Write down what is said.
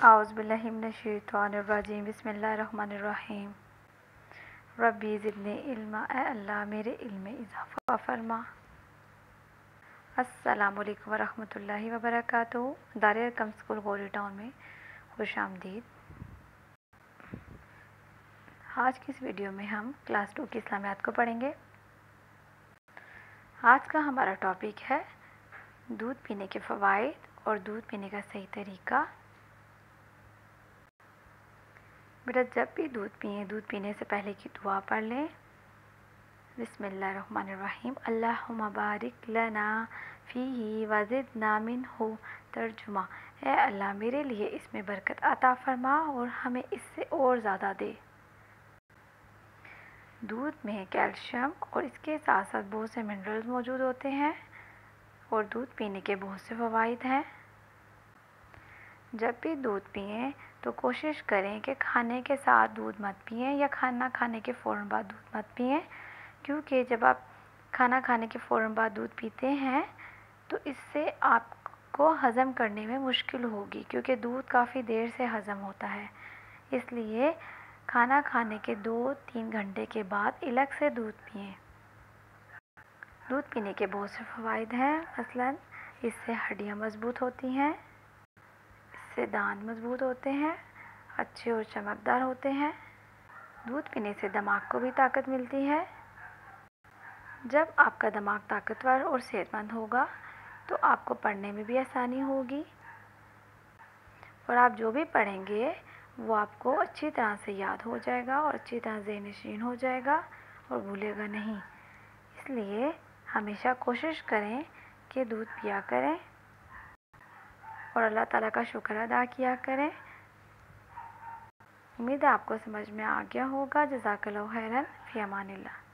اعوذ باللہ من الشیطان الرجیم بسم اللہ الرحمن الرحیم ربی زدنی علما، اے اللہ میرے علم میں اضافہ فرما۔ السلام علیکم ورحمۃ اللہ وبرکاتہ۔ دار ارقم اسکول گوری ٹاؤن میں خوش آمدید۔ آج کی اس ویڈیو میں ہم کلاس 2 کی اسلامیات کو پڑھیں گے۔ آج کا ہمارا ٹاپک ہے دودھ پینے کے فوائد اور دودھ پینے کا صحیح طریقہ۔ بیٹا جب بھی دودھ پئیں، دودھ پینے سے پہلے کی دعا پڑھ لیں۔ بسم اللہ الرحمن الرحیم، اللہم بارک لنا فیہ وزدنا منہ۔ ترجمہ، اے اللہ میرے لیے اس میں برکت عطا فرما اور ہمیں اس سے اور زیادہ دے۔ دودھ میں کیلشیم اور اس کے ساتھ ساتھ بہت سے منرلز موجود ہوتے ہیں اور دودھ پینے کے بہت سے فوائد ہیں۔ جب بھی دودھ پئیں تو کوشش کریں کہ کھانے کے ساتھ دودھ مت پئیں یا کھانا کھانے کے فوراً بعد دودھ مت پئیں، کیونکہ جب آپ کھانا کھانے کے فوراً بعد دودھ پیتے ہیں تو اس سے آپ کو ہضم کرنے میں مشکل ہوگی، کیونکہ دودھ کافی دیر سے ہضم ہوتا ہے۔ اس لیے کھانا کھانے کے 2-3 گھنٹے کے بعد الگ سے دودھ پئیں۔ دودھ پینے کے بہت سے فوائد ہیں، مثلاً اس سے ہڈیاں مضبوط ہوتی ہیں، اس سے دانت مضبوط ہوتے ہیں، اچھے اور چمکدار ہوتے ہیں۔ دودھ پینے سے دماغ کو بھی طاقت ملتی ہے۔ جب آپ کا دماغ طاقتور اور صحت مند ہوگا تو آپ کو پڑھنے میں بھی آسانی ہوگی اور آپ جو بھی پڑھیں گے وہ آپ کو اچھی طرح سے یاد ہو جائے گا اور اچھی طرح ذہن نشین ہو جائے گا اور بھولے گا نہیں۔ اس لیے ہمیشہ کوشش کریں کہ دودھ پیا کریں اور اللہ تعالیٰ کا شکر ادا کیا کریں۔ امید ہے آپ کو سمجھ میں آ گیا ہوگا۔ جزاک اللہ خیراً، فی امان اللہ۔